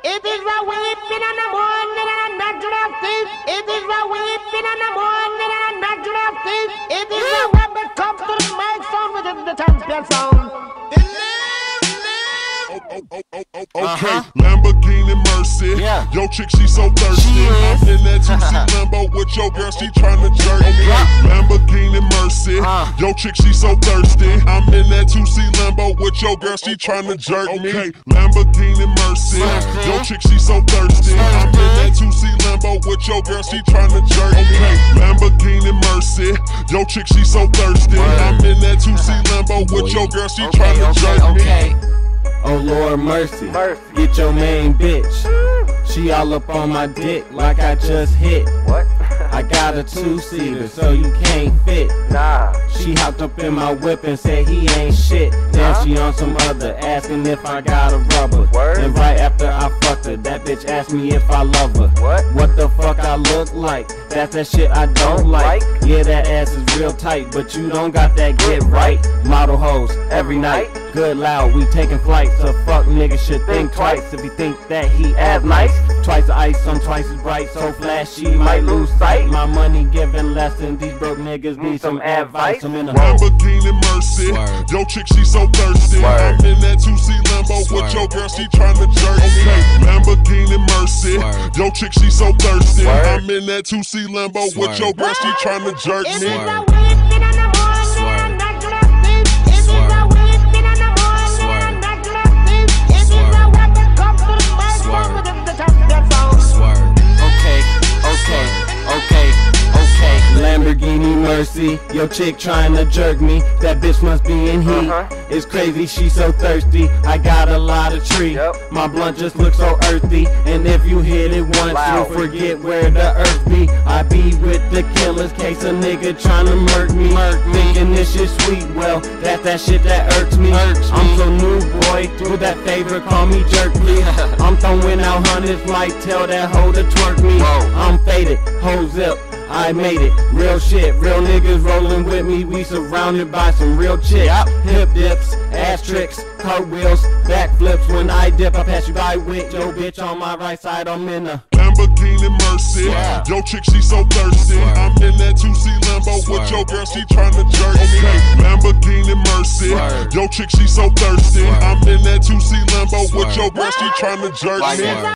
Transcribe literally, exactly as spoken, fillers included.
It is a weeping in the morning and a natural thief. It is a weeping in the morning and a natural thief. It is a weapon comes to the mic sound within the champion sound. Okay, Uh-huh. Lamborghini Mercy. Yeah. Yo, chick, she so thirsty. She is. I'm in that two C Lambo with your girl, she tryna jerk me. Lamborghini Mercy. Uh. Yo, chick, she so thirsty. I'm in that two C Lambo with your girl, she tryna jerk me. Okay, Lamborghini Mercy. Thirsty. Yo, chick, she so thirsty. I'm in that two C Lambo with your girl, she tryna jerk me. Okay, Lamborghini Mercy. Yo, chick, she so thirsty. I'm in that two C Lambo with your girl, she Okay, tryna okay, jerk me. okay. Oh Lord mercy. Mercy. Get your main bitch. She all up on my dick like I just hit. What? I got a two-seater so you can't fit. Nah. She hopped up in my whip and said he ain't shit. Then Huh? she on some other, asking if I got a rubber. Word. And right after I fucked her, that bitch asked me if I love her. What? What the fuck I look like? That's that shit I don't like. Like? Yeah, that ass is real tight, but you don't got that get right. Model hoes every night. Good loud, we taking flights. A fuck nigga should think twice if he think that he as nice. Twice the ice, I'm twice as bright. So flashy, might lose sight. My money giving lessons. These broke niggas need some advice. I'm in a Lamborghini Mercy. Swerve. Yo, chick, she so thirsty. Swerve. I'm in that two C Lambo with Swerve. your girl, she tryna jerk me. Lamborghini Mercy. Swerve. Yo, chick, she so thirsty. Swerve. I'm in that two C Lambo with Swerve. your girl, she tryna jerk It is me. a Swerve. weeping in the morning Swerve. and a natural thief. It is a Swerve. weeping in the morning Swerve. and a natural thief. It is a Swerve. weapon comes to the mic sound Swerve. within the champion sound. Swerve. Okay, okay, okay, okay. Lamborghini Mercy, your chick tryna jerk me. That bitch must be in heat. Uh-huh. It's crazy, she so thirsty. I got a lot of tree. Yep. My blunt just looks so earthy. And if you hit it once, Loud. you'll forget where the earth be. I be with the killers, case a nigga tryna murk me. Murk me. Thinking this shit sweet, well, that's that shit that irks me. Irks I'm me. so new, boy. Do that favor, call me jerk, please. I'm throwing out hundreds, might tell that hoe to twerk me. Whoa. I'm faded, hoes up, I made it. Real shit, real niggas rolling with me. We surrounded by some real chicks. Hip dips, ass tricks, cartwheels, backflips. When I dip, I pass you by with your bitch on my right side. I'm in a Lamborghini Mercy. Swerve. Yo, chick, she so thirsty. Swerve. I'm in that two C Lambo with Swerve. your girl, she tryna jerk me. Lamborghini Mercy. Swerve. Yo, chick, she so thirsty. Swerve. I'm in that two C Lambo with Swerve. your girl, she tryna jerk Swerve. me. It is a